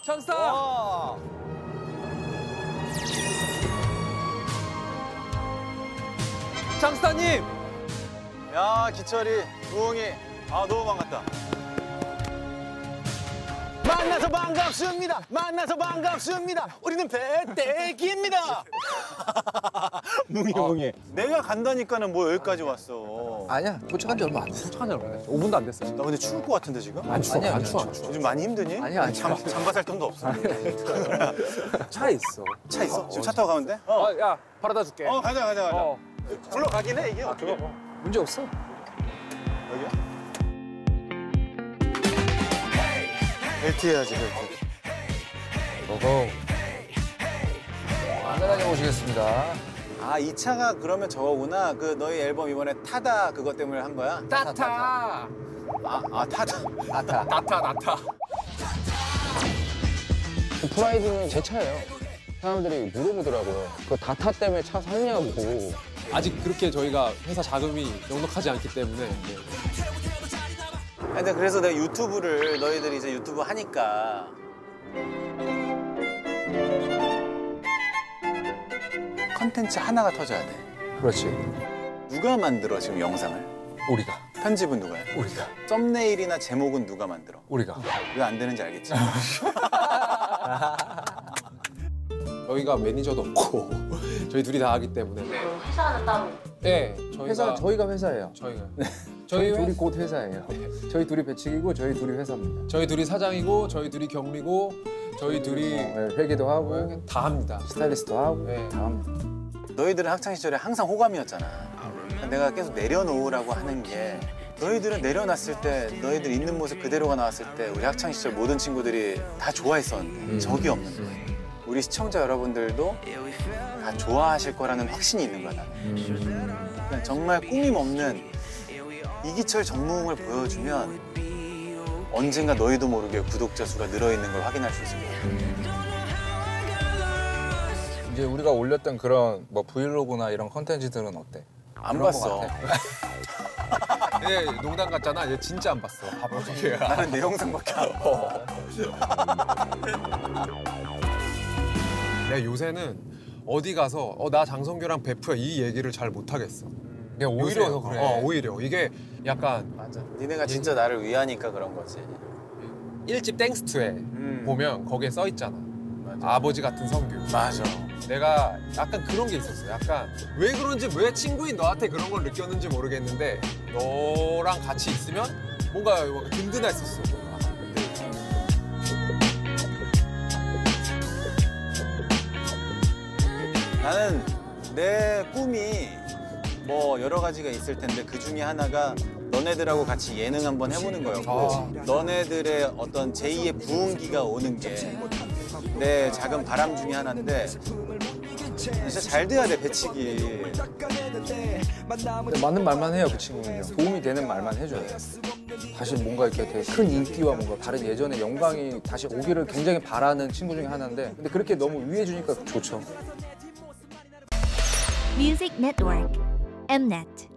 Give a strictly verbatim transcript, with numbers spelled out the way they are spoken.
장스타! 와. 장스타님! 야, 기철이, 우엉이. 아, 너무 반갑다. 만나서 반갑습니다. 만나서 반갑습니다. 우리는 배때기입니다. 뭉이, 어, 뭉이. 내가 간다니까는 뭐 여기까지 왔어. 아니야, 도착한 지 얼마 안 됐어. 도착한 지 얼마 안 됐어. 오 분도 안 됐어. 나 근데 추울 것 같은데 지금? 안 추워, 아니야, 안 아니야, 추워, 안 안 추워. 요즘 많이 힘드니? 아니야, 아니야. 잠, 잠바 살 돈도 없어. 차에 있어. 차 있어? 지금 차 타고 가면 돼? 어, 야, 바라다 줄게. 어, 가자, 가자, 가자. 어. 불러가긴 해, 이게 어떻게. 문제 없어. 여기야? 벨트 해야지, 벨트. 고고. 안전하게 모시겠습니다. 아, 이 차가 그러면 저거구나. 그 너희 앨범 이번에 타다 그것 때문에 한 거야? 따타! 아, 아 타다. 나타. 나타, 나타. 프라이드는 제 차예요. 사람들이 물어보더라고요. 그 다타 때문에 차 샀냐고. 아직 그렇게 저희가 회사 자금이 넉넉하지 않기 때문에. 네. 근데 그래서 내가 유튜브를 너희들이 이제 유튜브 하니까 컨텐츠 하나가 터져야 돼. 그렇지. 누가 만들어 지금 영상을? 우리가. 편집은 누가 해? 우리가. 썸네일이나 제목은 누가 만들어? 우리가. 왜 안 되는지 알겠지? 저희가 매니저도 없고 저희 둘이 다 하기 때문에. 회사는 따로. 네, 저희가 회사, 저희가 회사예요. 저희가. 저희 저희 둘이 회... 곧 회사예요. 저희 둘이 배치기고 저희 둘이 회사입니다. 저희 둘이 사장이고 저희 둘이 경리고 저희 둘이 네, 회계도 하고 다 합니다. 스타일리스트도 하고 네. 다 합니다. 너희들은 학창 시절에 항상 호감이었잖아. 내가 계속 내려놓으라고 하는 게 너희들은 내려놨을 때 너희들 있는 모습 그대로가 나왔을 때 우리 학창 시절 모든 친구들이 다 좋아했었는데 음. 적이 없는 거야. 우리 시청자 여러분들도 다 좋아하실 거라는 확신이 있는 거야, 나는. 음. 그냥 정말 꾸밈 없는 이기철 정무웅을 보여주면 언젠가 너희도 모르게 구독자 수가 늘어있는 걸 확인할 수 있을 거야. 이제 우리가 올렸던 그런 뭐 브이로그나 이런 컨텐츠들은 어때? 안 봤어. 예, 농담 같잖아. 얘 진짜 안 봤어. 바보게. 나는 내 영상밖에 안 봐. 내가 요새는 어디 가서 어, 나 장성규랑 베프야 이 얘기를 잘 못 하겠어. 내가 오히려 요새. 더 그래. 어, 오히려 이게 약간 맞아. 니네가 진짜 나를 위하니까 그런 거지. 일집 땡스투에 음. 보면 거기에 써 있잖아. 맞아. 아버지 같은 성규. 맞아. 내가 약간 그런 게 있었어. 약간 왜 그런지 왜 친구인 너한테 그런 걸 느꼈는지 모르겠는데 너랑 같이 있으면 뭔가 든든했었어. 나는 내 꿈이 뭐 여러 가지가 있을 텐데 그 중에 하나가 너네들하고 같이 예능 한번 해보는 거였고 아. 너네들의 어떤 제이의 부흥기가 오는 게 내 작은 바람 중에 하나인데 진짜 잘 돼야 돼, 배치기. 맞는 말만 해요, 그 친구는요. 도움이 되는 말만 해줘요. 다시 뭔가 이렇게 되게 큰 인기와 뭔가 다른 예전의 영광이 다시 오기를 굉장히 바라는 친구 중에 하나인데 근데 그렇게 너무 위해주니까 좋죠. Music Network, Mnet.